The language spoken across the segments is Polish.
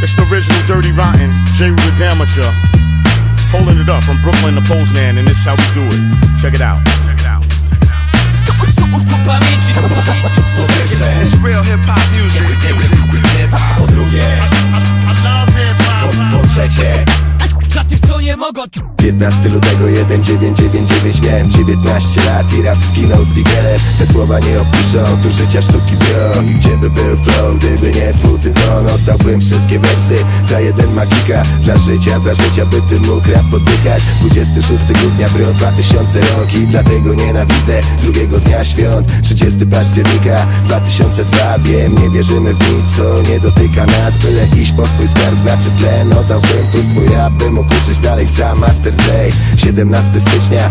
It's the original Dirty Rotten, J. Rue the Amateur. Holding it up from Brooklyn to Poznan, and this is how we do it. Check it out. Check it out. It's real hip-hop music. Po drugie, I love hip-hop. po trzecie, Dla tych, co nie mogą 15 lutego 1999 miałem 19 lat i rap zginął z Bigelem. Te słowa nie opiszą tu życia sztuki bio. I gdzie by był flow, gdyby nie twój ton? Oddałbym wszystkie wersy za jeden magika. Dla życia, za życia, by ty mógł rap poddychać. 26 grudnia bro 2000 rok i dlatego nienawidzę drugiego dnia świąt. 30 października 2002. Wiem, nie wierzymy w nic, co nie dotyka nas. Byle iść po swój skarb, znaczy tlen. Oddałbym tu swój rap, by mógł uczyć dalej Jam Master J. 17 stycznia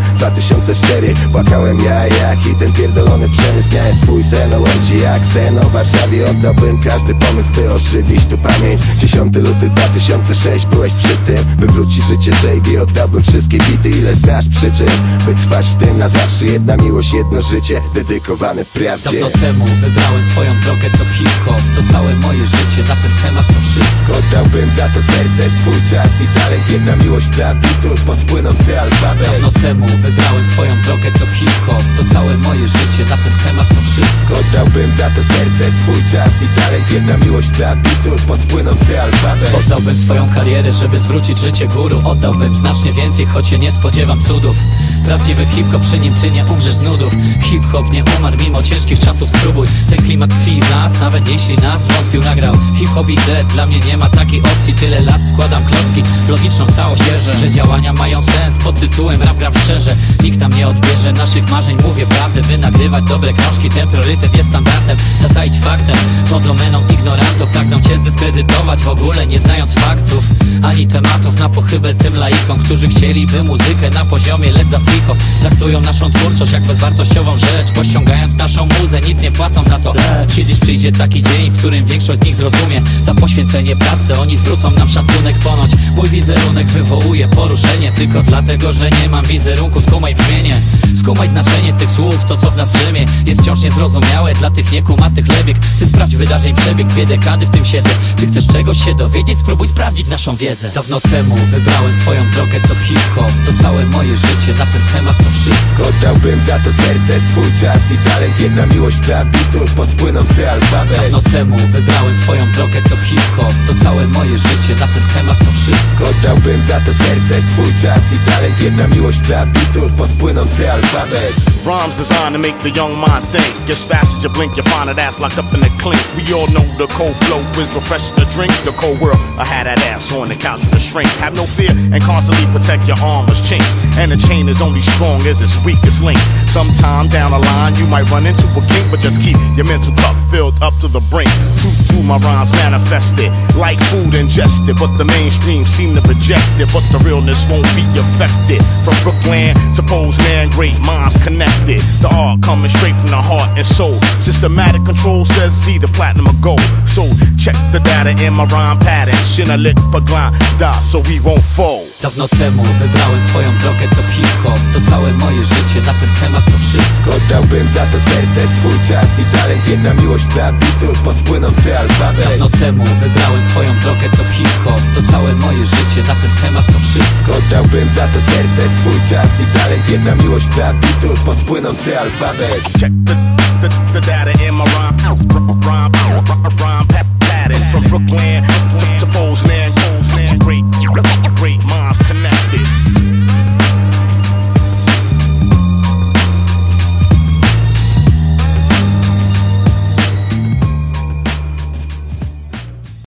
2004. Płakałem ja jak i ten pierdolony przemysł. Miałem swój sen o Łodzi jak sen o Warszawie. Oddałbym każdy pomysł, by ożywić tu pamięć. 10 luty 2006. Byłeś przy tym, by wrócić życie JD. Oddałbym wszystkie bity, ile znasz przyczyn, by trwać w tym na zawsze. Jedna miłość, jedno życie, dedykowane prawdzie. Dawno temu wybrałem swoją drogę, to hip-hop. To całe moje życie, na ten temat to wszystko. Oddałbym za to serce, swój czas i talent. Jedna miłość dla bitów, podpłynący alfabet. Dawno temu wybrałem swoją drogę, to hip-hop. To całe moje życie, na ten temat to wszystko. Oddałbym za to serce, swój czas i talent. Jedna miłość dla bitów, podpłynący alfabet. Oddałbym swoją karierę, żeby zwrócić życie guru. Oddałbym znacznie więcej, choć się nie spodziewam cudów. Prawdziwy hip-hop, przy nim ty nie umrzesz z nudów. Hip-hop nie umarł mimo ciężkich czasów, spróbuj. Ten klimat tkwi w nas, nawet jeśli nas wątpił nagrał. Hip-hop i Z, dla mnie nie ma takiej opcji. Tyle lat składam klocki, logiczną całość wierzę, że działania mają sens. Pod tytułem rap gram szczerze, nikt tam nie odbierze naszych marzeń. Mówię prawdę, by nagrywać dobre krążki. Ten priorytet jest standardem, zataić faktem to domeną ignorantów. Pragną cię zdyskredytować, w ogóle nie znając faktów ani tematów. Na pochybel tym laikom, którzy chcieliby muzykę na poziomie Led Zeppelin. Traktują naszą twórczość jak bezwartościową rzecz, pościągając naszą muzę, nic nie płacą za to. Kiedyś przyjdzie taki dzień, w którym większość z nich zrozumie. Za poświęcenie pracy oni zwrócą nam szacunek. Ponoć mój wizerunek wywołuje poruszenie, tylko dlatego, że nie mam wizerunku. Skumaj brzmienie, skumaj znaczenie tych słów. To co w nas drzemie jest wciąż niezrozumiałe dla tych niekumatych lebieg. Ty sprawdź wydarzeń przebieg, 2 dekady w tym siedzę. Ty chcesz czegoś się dowiedzieć, spróbuj sprawdzić naszą wiedzę. Dawno temu wybrałem swoją drogę, to hip-hop. To całe moje życie, na ten temat to wszystko. Oddałbym za to serce, swój czas i talent. Jedna miłość dla bitów, podpłynący alfabet. Dawno temu wybrałem swoją drogę, to hip-hop. To całe moje życie, na ten temat to wszystko. Oddałbym za to serce, swój czas i talent. Jedna miłość dla bitów, podpłynący alfabet. Rhymes designed to make the young mind think. As fast as you blink, you find that ass locked up in the clink. We all know the cold flow is refreshing to drink. The cold world, I had that ass on the couch with a shrink. Have no fear and constantly protect your arm as chinks. And the chain is only strong as its weakest link. Sometime down the line, you might run into a kink, but just keep your mental cup filled up to the brink. Truth to my rhymes manifested, like food ingested, but the mainstream seem to reject it. But the realness won't be affected. From Brooklyn to Poznan, great minds connected. The art coming straight from the heart and soul. Systematic control says it's either platinum or gold. So check the data in my rhyme pattern. Shina lick pogląda, so we won't fold. Dawno temu wybrałem swoją drogę, to hip-hop. To całe moje życie, na ten temat to wszystko. Oddałbym za to serce, swój czas i talent. Jedna miłość dla bitów, podpłynący alfabet. Dawno temu wybrałem swoją drogę, to hip-hop. To całe moje życie, na ten temat to wszystko. Oddałbym za to serce, swój czas i talent. Jedna miłość dla bitów, podpłynący alfabet. Check the data in my rhyme